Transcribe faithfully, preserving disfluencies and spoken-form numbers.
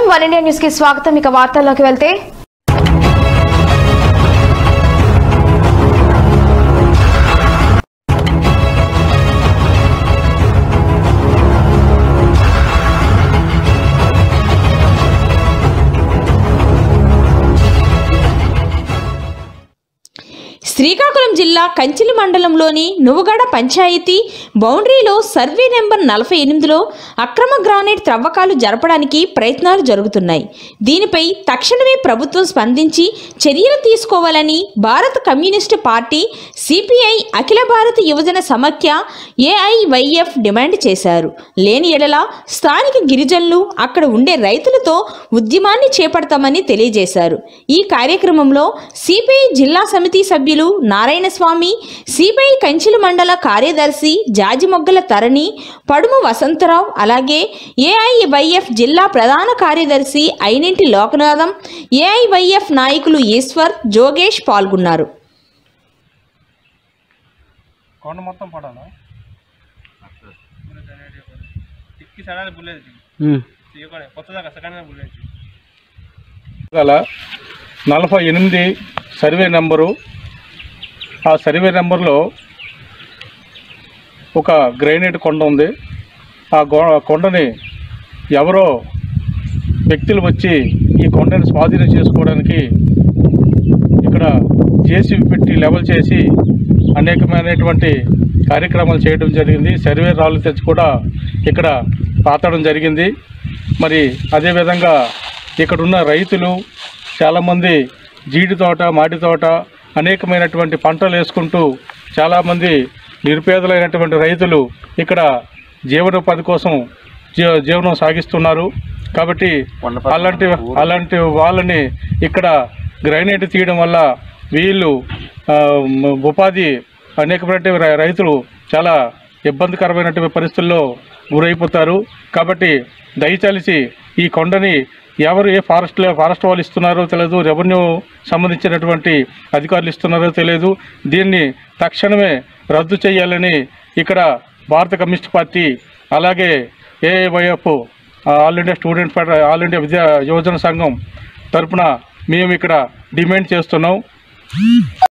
One India news కి స్వాగతం. ఇక వార్తల్లోకి వెళ్తే శ్రీకాకుళం జిల్లా కంచిలి మండలంలోని నువ్వుగడ పంచాయతీ బౌండరీలో సర్వే నెంబర్ నలభై ఎనిమిదిలో అక్రమ గ్రానైట్ త్రవ్వకాలు జరపడానికి ప్రయత్నాలు జరుగుతున్నాయి. దీనిపై తక్షణమే ప్రభుత్వం స్పందించి చర్యలు తీసుకోవాలని భారత కమ్యూనిస్టు పార్టీ, సిపిఐ, అఖిల భారత యువజన సమాఖ్య, ఏఐవైఎఫ్ డిమాండ్ చేశారు. లేని ఎడల స్థానిక గిరిజనులు, అక్కడ ఉండే రైతులతో ఉద్యమాన్ని చేపడతామని తెలియజేశారు. ఈ కార్యక్రమంలో సిపిఐ జిల్లా సమితి సభ్యులు నారాయణస్వామి, సిపిఐ కంచిలి మండల కార్యదర్శి జాజిమొగ్గల తరణి, పడుము వసంతరావు, అలాగే ఏఐవైఎఫ్ జిల్లా ప్రధాన కార్యదర్శి అయినింటి లోకనాథం, ఏఐవైఎఫ్ నాయకులు ఈశ్వర్, జోగేష్ పాల్గొన్నారు. నలభై ఎనిమిది సర్వే నెంబరు. ఆ సర్వే నెంబర్లో ఒక గ్రైనేట్ కొండ ఉంది. ఆ కొండని ఎవరో వ్యక్తులు వచ్చి ఈ కొండని స్వాధీనం చేసుకోవడానికి ఇక్కడ జేసీబీ పెట్టి లెవెల్ చేసి అనేకమైనటువంటి కార్యక్రమాలు చేయడం జరిగింది. సర్వే రాళ్ళు తెచ్చి కూడా ఇక్కడ పాతడం జరిగింది. మరి అదేవిధంగా ఇక్కడున్న రైతులు చాలామంది జీడి తోట, మాటి తోట, అనేకమైనటువంటి పంటలు వేసుకుంటూ చాలామంది నిరుపేదలైనటువంటి రైతులు ఇక్కడ జీవనోపాధి కోసం జీవనం సాగిస్తున్నారు. కాబట్టి అలాంటి అలాంటి వాళ్ళని ఇక్కడ గ్రైనేట్ తీయడం వల్ల వీళ్ళు ఉపాధి అనేకమైన రైతులు చాలా ఇబ్బందికరమైనటువంటి పరిస్థితుల్లో గురైపోతారు. కాబట్టి దయచేసి ఈ కొండని ఎవరు ఏ ఫారెస్ట్ ఫారెస్ట్ వాళ్ళు ఇస్తున్నారో తెలియదు, రెవెన్యూ సంబంధించినటువంటి అధికారులు ఇస్తున్నారో తెలియదు. దీన్ని తక్షణమే రద్దు చేయాలని ఇక్కడ భారత కమ్యూనిస్ట్ పార్టీ, అలాగే AIYF, all India student federation all India విద్యా యువజన సంఘం తరఫున మేము ఇక్కడ డిమాండ్ చేస్తున్నాం.